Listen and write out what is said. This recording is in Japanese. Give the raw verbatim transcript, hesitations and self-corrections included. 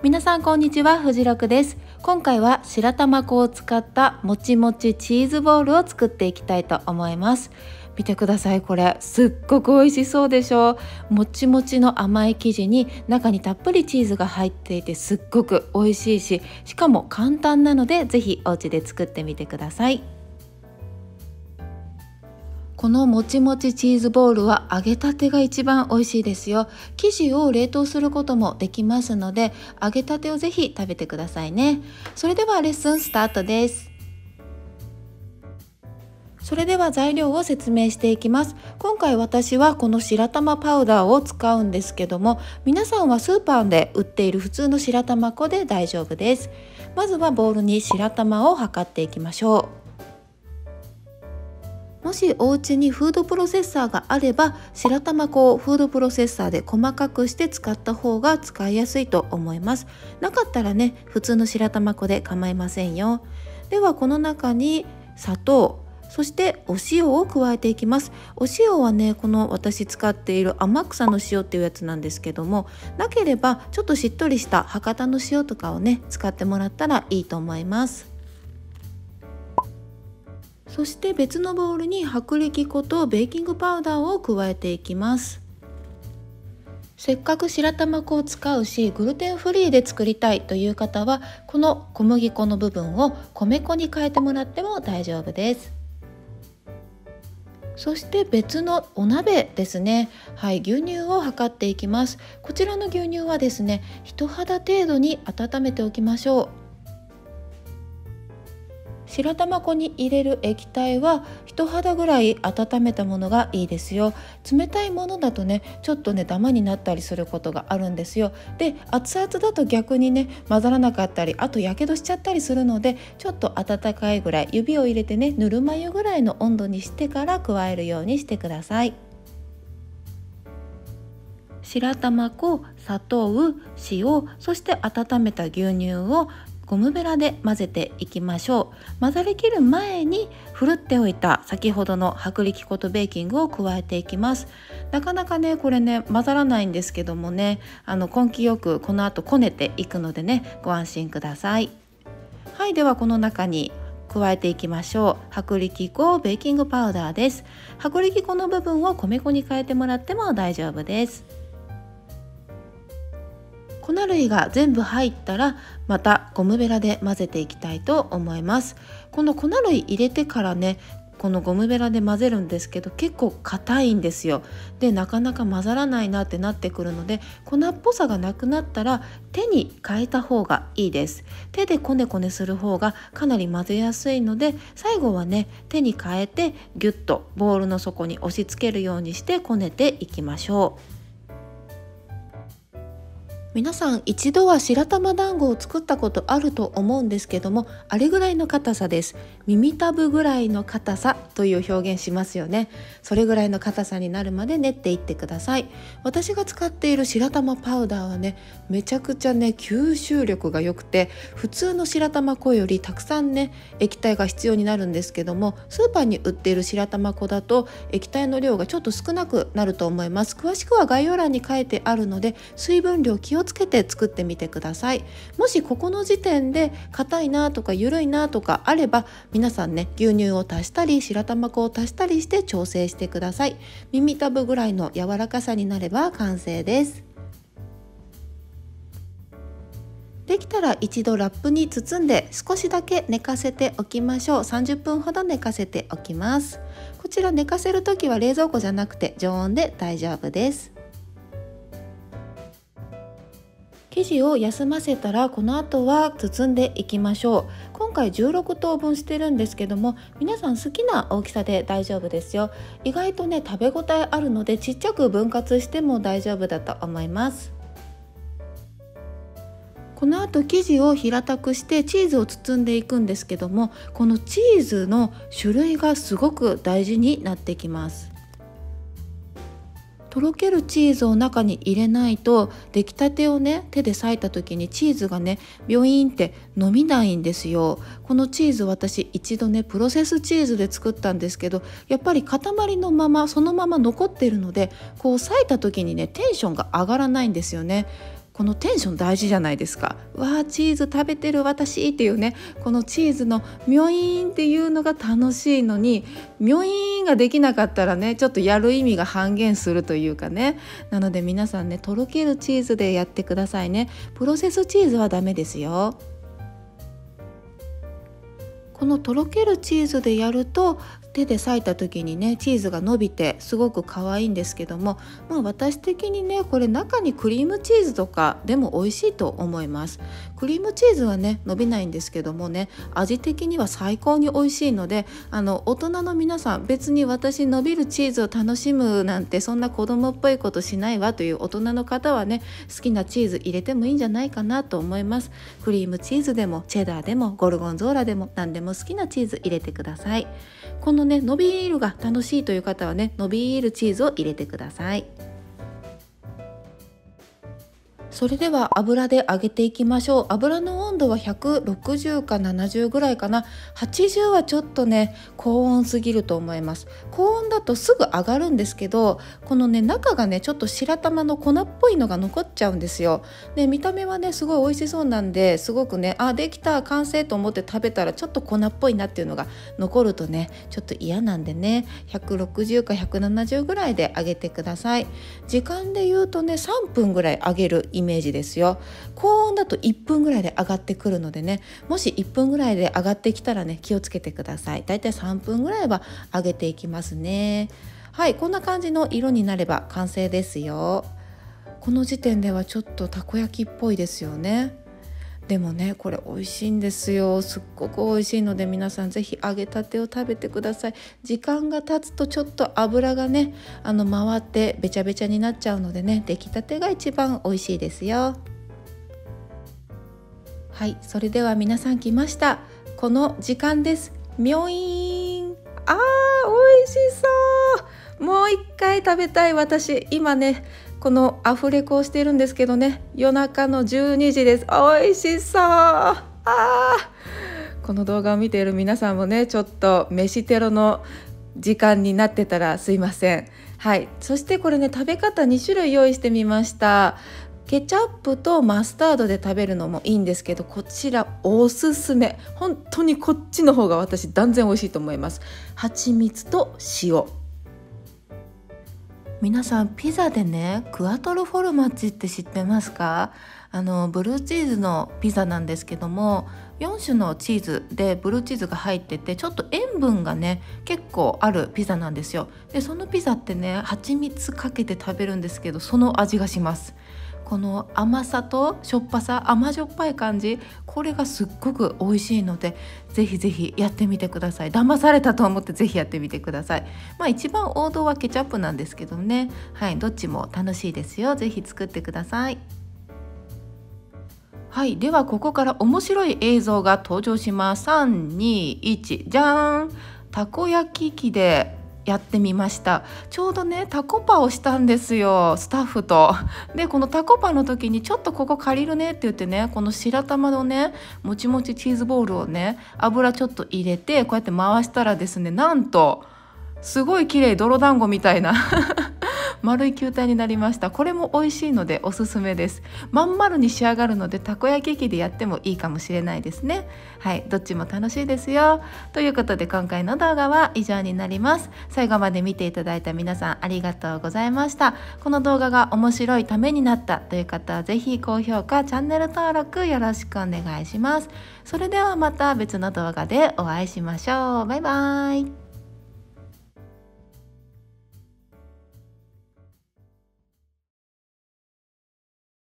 皆さんこんにちは、フジロクです。今回は白玉粉を使ったもちもちチーズボールを作っていきたいと思います。見てください、これすっごく美味しそうでしょう。もちもちの甘い生地に中にたっぷりチーズが入っていてすっごく美味しいし、しかも簡単なのでぜひお家で作ってみてください。このもちもちチーズボールは揚げたてが一番美味しいですよ。生地を冷凍することもできますので、揚げたてをぜひ食べてくださいね。それではレッスンスタートです。それでは材料を説明していきます。今回私はこの白玉パウダーを使うんですけども、皆さんはスーパーで売っている普通の白玉粉で大丈夫です。まずはボウルに白玉を測っていきましょう。もしお家にフードプロセッサーがあれば、白玉粉をフードプロセッサーで細かくして使った方が使いやすいと思います。なかったらね、普通の白玉粉で構いませんよ。ではこの中に砂糖、そしてお塩を加えていきます。お塩はね、この私使っている天草の塩っていうやつなんですけども、なければちょっとしっとりした博多の塩とかをね使ってもらったらいいと思います。そして別のボウルに薄力粉とベーキングパウダーを加えていきます。せっかく白玉粉を使うし、グルテンフリーで作りたいという方は、この小麦粉の部分を米粉に変えてもらっても大丈夫です。そして別のお鍋ですね。はい、牛乳を測っていきます。こちらの牛乳はですね、人肌程度に温めておきましょう。白玉粉に入れる液体は人肌ぐらい温めたものがいいですよ。冷たいものだとね、ちょっとねダマになったりすることがあるんですよ。で、熱々だと逆にね混ざらなかったり、あとやけどしちゃったりするので、ちょっと温かいぐらい、指を入れてねぬるま湯ぐらいの温度にしてから加えるようにしてください。白玉粉、砂糖、塩、そして温めた牛乳をゴムベラで混ぜていきましょう。混ざりきる前にふるっておいた先ほどの薄力粉とベーキングを加えていきます。なかなかねこれね混ざらないんですけどもね、あの根気よくこの後こねていくのでね、ご安心ください。はい、ではこの中に加えていきましょう。薄力粉、ベーキングパウダーです。薄力粉の部分を米粉に変えてもらっても大丈夫です。粉類が全部入ったら、またゴムベラで混ぜていきたいと思います。この粉類入れてからね、このゴムベラで混ぜるんですけど、結構硬いんですよ。で、なかなか混ざらないなってなってくるので、粉っぽさがなくなったら手に変えた方がいいです。手でこねこねする方がかなり混ぜやすいので、最後はね手に変えてギュッとボウルの底に押し付けるようにしてこねていきましょう。皆さん一度は白玉団子を作ったことあると思うんですけども、あれぐらいの硬さです。耳たぶぐらいの硬さという表現しますよね。それぐらいの硬さになるまで練っていってください。私が使っている白玉パウダーはね、めちゃくちゃね吸収力が良くて、普通の白玉粉よりたくさんね液体が必要になるんですけども、スーパーに売っている白玉粉だと液体の量がちょっと少なくなると思います。詳しくは概要欄に書いてあるので、水分量気をつけて作ってみてください。もしここの時点で硬いなとか緩いなとかあれば、皆さんね牛乳を足したり白玉粉を足したりして調整してください。耳たぶぐらいの柔らかさになれば完成です。できたら一度ラップに包んで少しだけ寝かせておきましょう。さんじゅっぷんほど寝かせておきます。こちら寝かせるときは冷蔵庫じゃなくて常温で大丈夫です。生地を休ませたら、この後は包んでいきましょう。今回じゅうろくとうぶんしてるんですけども、皆さん好きな大きさで大丈夫ですよ。意外とね食べ応えあるので、ちっちゃく分割しても大丈夫だと思います。この後生地を平たくしてチーズを包んでいくんですけども、このチーズの種類がすごく大事になってきます。とろけるチーズを中に入れないと、出来たてをね手で裂いた時にチーズがねビョインって伸びないんですよ。このチーズ、私一度ねプロセスチーズで作ったんですけど、やっぱり塊のままそのまま残っているので、こう裂いた時にねテンションが上がらないんですよね。 このテンション大事じゃないですか。わーチーズ食べてる私っていうね、このチーズのミョイーンっていうのが楽しいのに、ミョイーンができなかったらね、ちょっとやる意味が半減するというかね。なので皆さんね、とろけるチーズでやってくださいね。プロセスチーズはダメですよ。このとろけるチーズでやると、手で裂いた時にねチーズが伸びてすごく可愛いんですけども、まあ、私的にねこれ中にクリームチーズとかでも美味しいと思います。クリームチーズはね伸びないんですけどもね、味的には最高に美味しいので、あの大人の皆さん、別に私伸びるチーズを楽しむなんてそんな子供っぽいことしないわという大人の方はね、好きなチーズ入れてもいいんじゃないかなと思います。クリームチーズでもチェダーでもゴルゴンゾーラでも何でも好きなチーズ入れてください。このね伸びるが楽しいという方はね、伸びるチーズを入れてください。それでは油で揚げていきましょう。油の温度はひゃくろくじゅうかななじゅうぐらいかな。はちじゅうはちょっとね高温すぎると思います。高温だとすぐ上がるんですけど、このね中がねちょっと白玉の粉っぽいのが残っちゃうんですよ。で見た目はねすごい美味しそうなんで、すごくねあできた完成と思って食べたらちょっと粉っぽいなっていうのが残るとねちょっと嫌なんでね、ひゃくろくじゅうかひゃくななじゅうぐらいで揚げてください。時間で言うとねさんぷんぐらい揚げるイメージですよ。高温だといっぷんぐらいで上がってくるのでね、もしいっぷんぐらいで上がってきたらね気をつけてください。だいたいさんぷんぐらいは揚げていきますね。はい、こんな感じの色になれば完成ですよ。この時点ではちょっとたこ焼きっぽいですよね。でもねこれ美味しいんですよ。すっごく美味しいので皆さんぜひ揚げたてを食べてください。時間が経つとちょっと油がねあの回ってべちゃべちゃになっちゃうのでね、出来たてが一番美味しいですよ。はい、それでは皆さん来ました。この時間です。みょいーん、あー美味しそう。もう一回食べたい。私今ねこのアフレコをしているんですけどね、夜中のじゅうにじです。美味しそう。あーこの動画を見ている皆さんもねちょっと飯テロの時間になってたらすいません。はい、そしてこれね食べ方に種類用意してみました。ケチャップとマスタードで食べるのもいいんですけど、こちらおすすめ、本当にこっちの方が私断然美味しいと思います。蜂蜜と塩。皆さんピザでねクワトロフォルマッジって知ってますか？あのブルーチーズのピザなんですけども、よん種のチーズでブルーチーズが入ってて、ちょっと塩分がね結構あるピザなんですよ。でそのピザってね蜂蜜かけて食べるんですけど、その味がします。この甘さとしょっぱさ、甘じょっぱい感じ、これがすっごく美味しいのでぜひぜひやってみてください。騙されたと思ってぜひやってみてください。まあ一番王道はケチャップなんですけどね、はい、どっちも楽しいですよ。ぜひ作ってください。はい、ではここから面白い映像が登場します。さん、に、いち、じゃーん。たこ焼き器でやってみました。ちょうどねタコパをしたんですよ、スタッフと。でこのタコパの時にちょっとここ借りるねって言ってね、この白玉のねもちもちチーズボールをね油ちょっと入れてこうやって回したらですね、なんとすごい綺麗、泥団子みたいな丸い球体になりました。これも美味しいのでおすすめです。まん丸に仕上がるのでたこ焼き器でやってもいいかもしれないですね。はい、どっちも楽しいですよ。ということで今回の動画は以上になります。最後まで見ていただいた皆さんありがとうございました。この動画が面白いためになったという方はぜひ高評価、チャンネル登録よろしくお願いします。それではまた別の動画でお会いしましょう。バイバイ。